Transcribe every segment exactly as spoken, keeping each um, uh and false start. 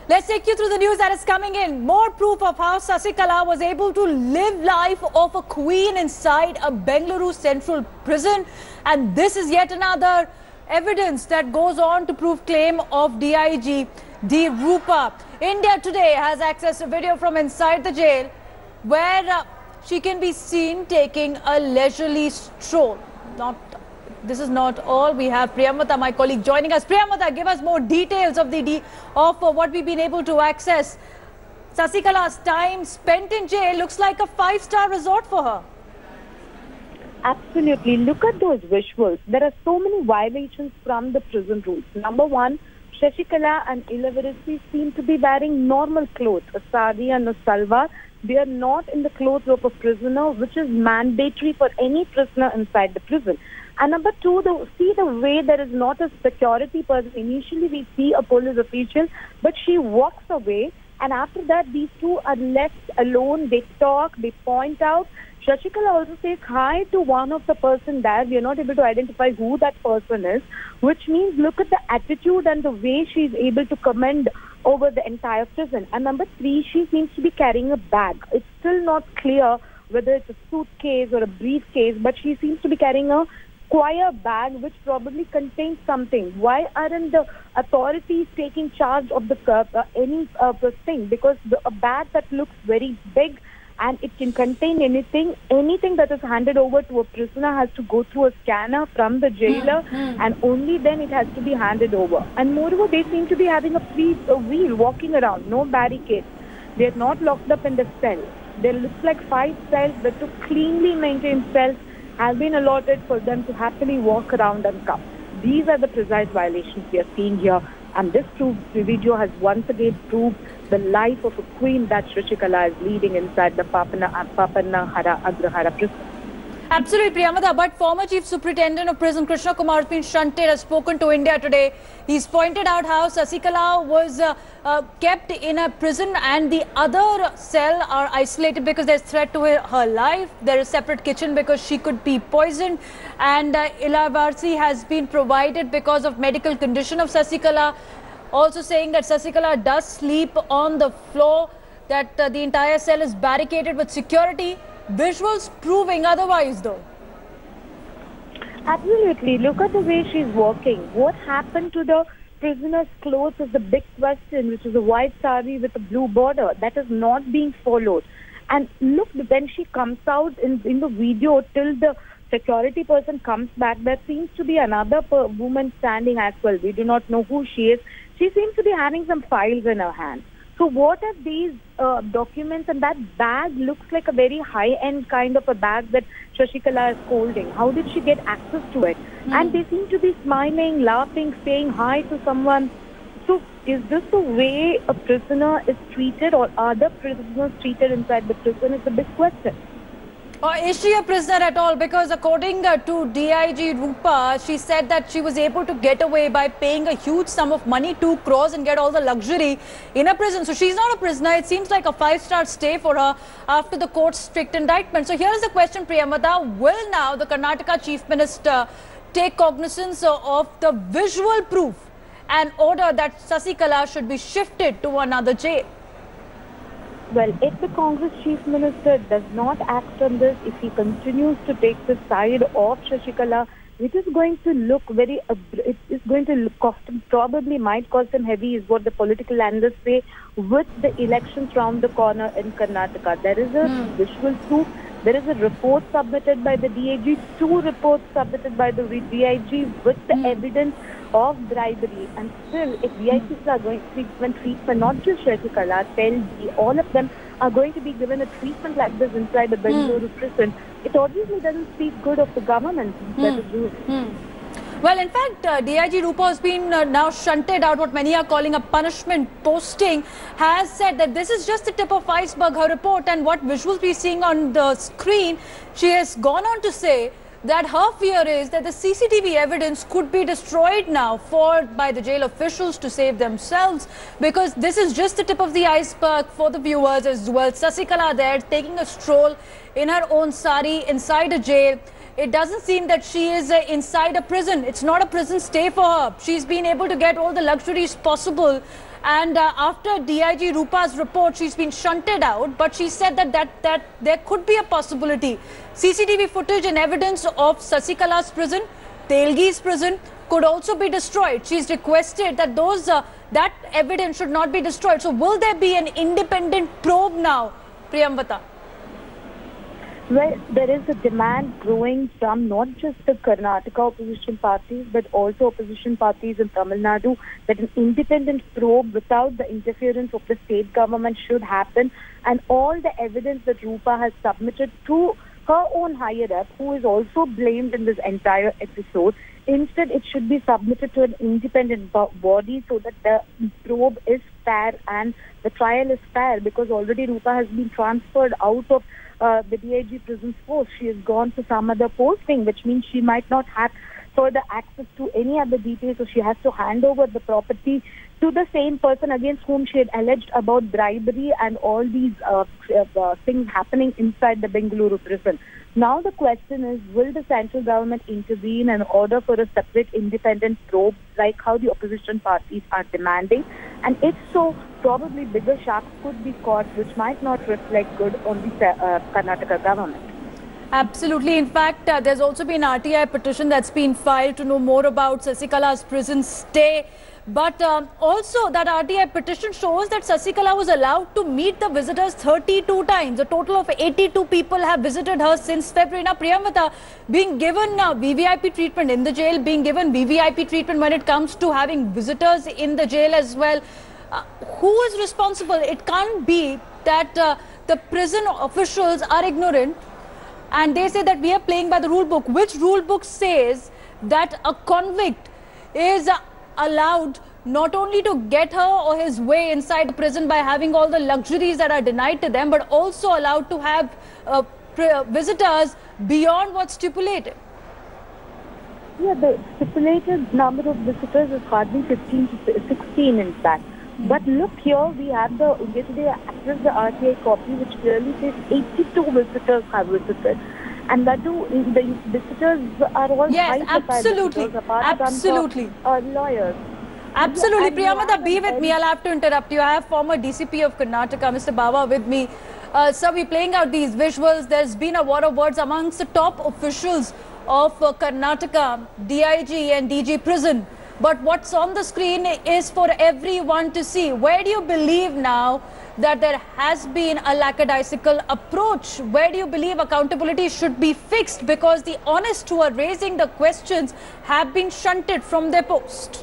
Let's take you through the news that is coming in. More proof of how Sasikala was able to live life of a queen inside a Bengaluru Central prison. And this is yet another evidence that goes on to prove claim of D I G D. Rupa. India Today has access to video from inside the jail where uh, she can be seen taking a leisurely stroll. Not This is not all. We have Priyamvada, my colleague, joining us. Priyamvada, give us more details of the de of uh, what we've been able to access. Sasikala's time spent in jail looks like a five-star resort for her. Absolutely. Look at those visuals. There are so many violations from the prison rules. Number one, Sasikala and Illavarsi seem to be wearing normal clothes, a sari and a salwar. They are not in the clothes of a prisoner, which is mandatory for any prisoner inside the prison. And number two, the, see the way there is not a security person. Initially, we see a police official, but she walks away. And after that, these two are left alone. They talk, they point out. Sasikala also says hi to one of the person there. We are not able to identify who that person is, which means look at the attitude and the way she is able to commend over the entire prison. And number three, she seems to be carrying a bag. It's still not clear whether it's a suitcase or a briefcase, but she seems to be carrying a square bag which probably contains something. Why aren't the authorities taking charge of the uh, uh, any uh, thing? Because the, a bag that looks very big and it can contain anything, anything that is handed over to a prisoner has to go through a scanner from the jailer, mm-hmm. and only then it has to be handed over. And moreover, they seem to be having a free a wheel walking around, no barricades. They are not locked up in the cell. There looks like five cells, but to cleanly maintained cells have been allotted for them to happily walk around and come. These are the precise violations we are seeing here, and this proves, the video has once again proved the life of a queen that Sasikala is leading inside the Papana, Papanahara Agrahara prison. Absolutely, Priyamvada, but former Chief Superintendent of Prison Krishna Kumar has been shunted, has spoken to India Today. He's pointed out how Sasikala was uh, uh, kept in a prison and the other cell are isolated because there's threat to her, her life. There is separate kitchen because she could be poisoned, and uh, Illavarsi has been provided because of medical condition of Sasikala. Also saying that Sasikala does sleep on the floor, that uh, the entire cell is barricaded with security. Visuals proving otherwise, though. Absolutely. Look at the way she's walking. What happened to the prisoner's clothes is the big question, which is a white sari with a blue border. That is not being followed. And look, when she comes out in, in the video, till the security person comes back, there seems to be another per woman standing as well. We do not know who she is. She seems to be having some files in her hand. So what are these uh, documents? And that bag looks like a very high-end kind of a bag that Sasikala is holding. How did she get access to it? Mm. And they seem to be smiling, laughing, saying hi to someone. So is this the way a prisoner is treated, or are the prisoners treated inside the prison? It's a big question. Or is she a prisoner at all? Because according uh, to D I G Rupa, she said that she was able to get away by paying a huge sum of money, two crores, and get all the luxury in a prison. So she's not a prisoner. It seems like a five-star stay for her after the court's strict indictment. So here's the question, Priyamvada. Will now the Karnataka Chief Minister take cognizance of the visual proof and order that Sasikala should be shifted to another jail? Well, if the Congress Chief Minister does not act on this, if he continues to take the side of Sasikala, it is going to look very, it is going to cost him, probably might cost him heavy, is what the political analysts say, with the elections round the corner in Karnataka. There is a mm. visual proof. There is a report submitted by the D I G, two reports submitted by the D I G with the mm. evidence of bribery. And still, if V I Ps are going to be given treatment, not just Sasikala, Tel G, all of them are going to be given a treatment like this inside the Bengaluru mm. prison, it obviously doesn't speak good of the government mm. that is doing. Mm. Well, in fact, uh, D I G Rupa has been uh, now shunted out, what many are calling a punishment posting, has said that this is just the tip of iceberg, her report, and what visuals we're seeing on the screen. She has gone on to say that her fear is that the C C T V evidence could be destroyed now for by the jail officials to save themselves, because this is just the tip of the iceberg for the viewers as well. Sasikala there taking a stroll in her own sari inside a jail. it doesn't seem that she is uh, inside a prison. It's not a prison stay for her. She's been able to get all the luxuries possible. And uh, after D I G Rupa's report, she's been shunted out. But she said that, that, that there could be a possibility. C C T V footage and evidence of Sasikala's prison, Telgi's prison, could also be destroyed. She's requested that those uh, that evidence should not be destroyed. So will there be an independent probe now, Priyamvada? Well, there is a demand growing from not just the Karnataka opposition parties, but also opposition parties in Tamil Nadu, that an independent probe without the interference of the state government should happen. And all the evidence that Rupa has submitted to her own higher-up, who is also blamed in this entire episode, instead it should be submitted to an independent bo body so that the probe is fair and the trial is fair, because already Rupa has been transferred out of uh, the D I G prison force. She has gone to some other posting, which means she might not have further access to any other details, so she has to hand over the property to the same person against whom she had alleged about bribery and all these uh, uh, things happening inside the Bengaluru prison. Now the question is, will the central government intervene in order for a separate independent probe, like how the opposition parties are demanding? And if so, probably bigger sharks could be caught, which might not reflect good on the uh, Karnataka government. Absolutely. In fact, uh, there's also been an R T I petition that's been filed to know more about Sasikala's prison stay. But um, also that R T I petition shows that Sasikala was allowed to meet the visitors thirty-two times. A total of eighty-two people have visited her since February. Now, Priyamvada, being given uh, V V I P treatment in the jail, being given V V I P treatment when it comes to having visitors in the jail as well, uh, who is responsible? It can't be that uh, the prison officials are ignorant and they say that we are playing by the rule book. Which rule book says that a convict is uh, allowed not only to get her or his way inside the prison by having all the luxuries that are denied to them, but also allowed to have uh, visitors beyond what's stipulated? Yeah, the stipulated number of visitors is hardly fifteen to sixteen in fact. But look here, we have the India Today access the R T I copy, which clearly says eighty-two visitors have visited. And that too, the visitors are all yes, absolutely, absolutely. From, uh, lawyers. Absolutely, yeah, Priyamvada, be with me. I'll have to interrupt you. I have former D C P of Karnataka, Mister Bawa, with me. Uh, so we're playing out these visuals. There's been a war of words amongst the top officials of uh, Karnataka, D I G and D G prison. But what's on the screen is for everyone to see. Where do you believe now that there has been a lackadaisical approach? Where do you believe accountability should be fixed? Because the honest who are raising the questions have been shunted from their post.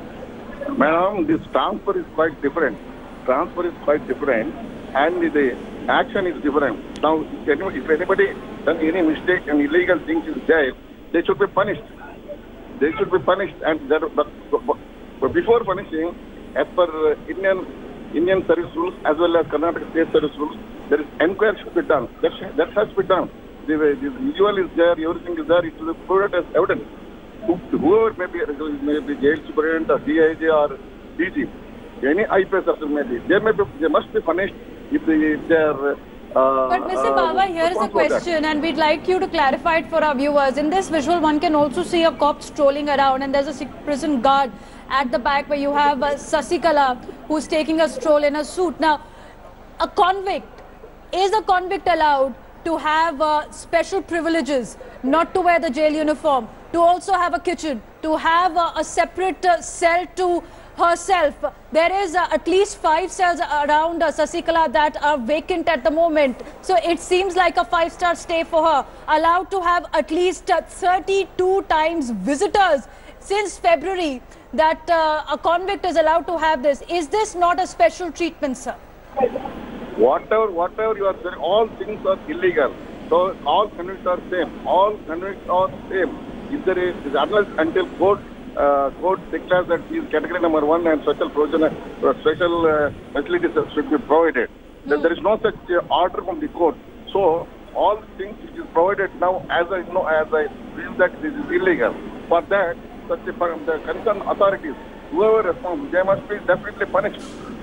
Madam, this transfer is quite different. Transfer is quite different and the action is different. Now, if anybody done any mistake and illegal things in jail, they should be punished. They should be punished, and that, but, but before punishing, as per Indian Indian service rules as well as Karnataka state service rules, there is inquiry should be done. That, that has to be done. The, the visual is there, everything is there. It will be put as evidence. Whoever may be, may be jail superintendent or D I G or D G, any I P S officer may be, they may be, they must be punished if they if they are. Uh, but Mister Uh, Bawa, here is a question and we'd like you to clarify it for our viewers. In this visual, one can also see a cop strolling around and there's a prison guard at the back where you have uh, Sasikala who's taking a stroll in a suit. Now, a convict, is a convict allowed to have uh, special privileges, not to wear the jail uniform, to also have a kitchen, to have uh, a separate uh, cell to herself? There is uh, at least five cells around uh, Sasikala that are vacant at the moment. So it seems like a five-star stay for her. Allowed to have at least uh, thirty-two times visitors since February that uh, a convict is allowed to have this. Is this not a special treatment, sir? Whatever, whatever you are saying, all things are illegal. So all convicts are same. All convicts are same. If there is, unless until court Uh, court declares that he is category number one and special provision, uh, special uh, facilities should be provided. Mm. There is no such uh, order from the court. So all things which is provided now, as I know, as I feel that this is illegal. For that, such a, the concerned authorities, whoever responds, they must be definitely punished.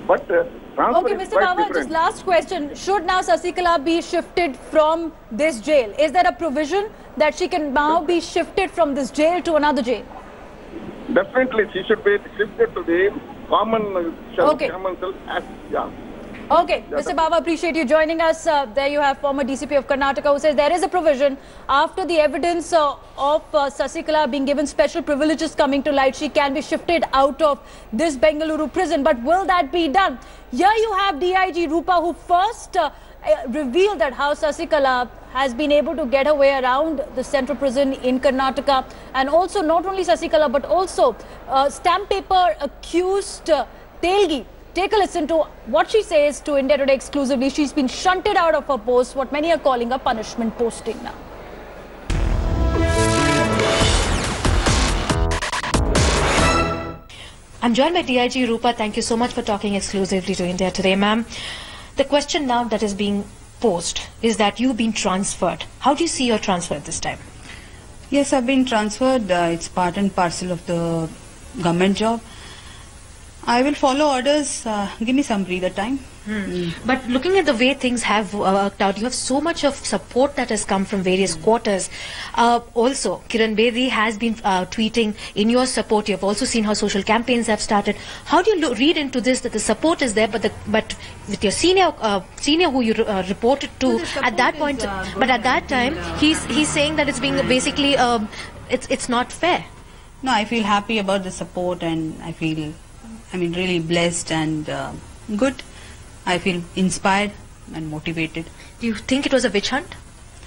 But uh, transfer Okay, is Mister quite Bawa, different. just last question. Should now Sasikala be shifted from this jail? Is there a provision that she can now be shifted from this jail to another jail? Definitely, she should be shifted to the common uh, cell, Okay. common cell. As, yeah. Okay, Mister Bawa, appreciate you joining us. Uh, there you have former D C P of Karnataka who says there is a provision after the evidence uh, of uh, Sasikala being given special privileges coming to light, she can be shifted out of this Bengaluru prison. But will that be done? Here you have D I G Rupa, who first uh, uh, revealed that how Sasikala has been able to get her way around the central prison in Karnataka, and also not only Sasikala but also uh, stamp paper accused uh, Telgi. Take a listen to what she says to India Today exclusively. She's been shunted out of her post, what many are calling a punishment posting now. I'm joined by D I G Rupa. Thank you so much for talking exclusively to India Today, ma'am. The question now that is being posed is that you've been transferred. How do you see your transfer at this time? Yes, I've been transferred. Uh, it's part and parcel of the government job. I will follow orders. Uh, give me some breather time. Hmm. But looking at the way things have worked out, you have so much of support that has come from various quarters. Uh, also, Kiran Bedi has been uh, tweeting in your support. You have also seen how social campaigns have started. How do you lo read into this that the support is there, but the, but with your senior uh, senior who you uh, reported to So at that point, is, uh, but at good that and time, feel, uh, he's he's saying that it's being basically um, it's it's not fair. No, I feel happy about the support, and I feel, I mean, really blessed and uh, good. I feel inspired and motivated. Do you think it was a witch hunt?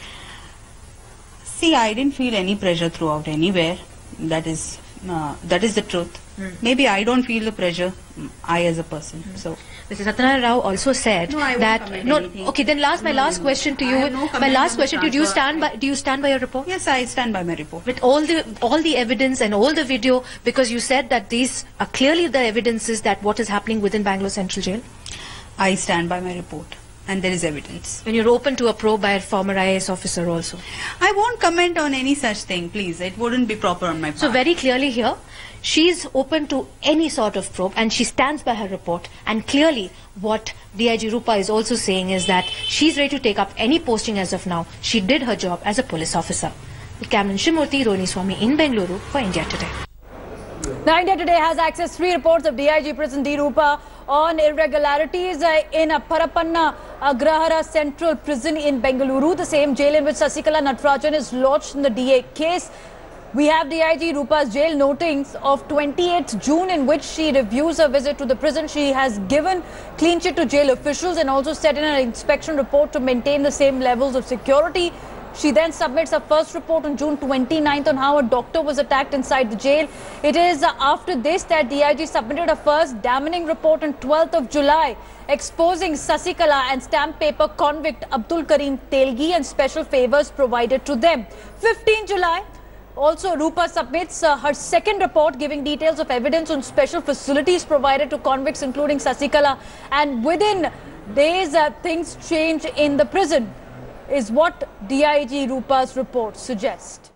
See, I didn't feel any pressure throughout anywhere. That is, uh, that is the truth. Mm. Maybe I don't feel the pressure. I as a person. Mm. So. Mister Satyanarayana Rao also said No, I won't that comment no. anything. Okay, then last my No, last no, question to I you. have no My comment last on question the to you: Do you transfer. stand by? Do you stand by your report? Yes, I stand by my report. With all the all the evidence and all the video, because you said that these are clearly the evidences that what is happening within Bangalore Central Jail. I stand by my report, and there is evidence. When you're open to a probe by a former I A S officer also. I won't comment on any such thing, please. It wouldn't be proper on my part. So very clearly here, she's open to any sort of probe and she stands by her report. And clearly what D I G Rupa is also saying is that she's ready to take up any posting as of now. She did her job as a police officer. With Cameron Shimurthy, Rohini Swami in Bengaluru for India Today. Now, India Today has accessed three reports of D I G Prison D. Rupa on irregularities uh, in a Parapanna Agrahara Central Prison in Bengaluru, the same jail in which Sasikala Natarajan is lodged in the D A case. We have D I G Rupa's jail notings of twenty-eighth June in which she reviews her visit to the prison. She has given clean chit to jail officials and also set in an inspection report to maintain the same levels of security. She then submits her first report on June twenty-ninth on how a doctor was attacked inside the jail. It is after this that D I G submitted her first damning report on twelfth of July, exposing Sasikala and stamp paper convict Abdul Karim Telgi and special favors provided to them. fifteenth July, also Rupa submits uh, her second report giving details of evidence on special facilities provided to convicts including Sasikala, and within days uh, things change in the prison, is what D I G Rupa's report suggests.